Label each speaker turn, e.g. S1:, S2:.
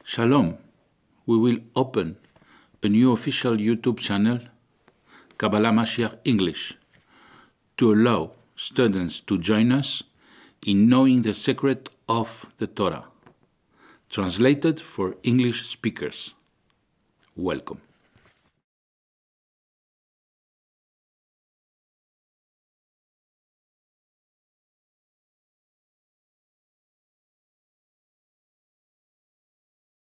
S1: Shalom. We will open a new official YouTube channel, Kabbalah Mashiach English, to allow students to join us in knowing the secret of the Torah, translated for English speakers. Welcome.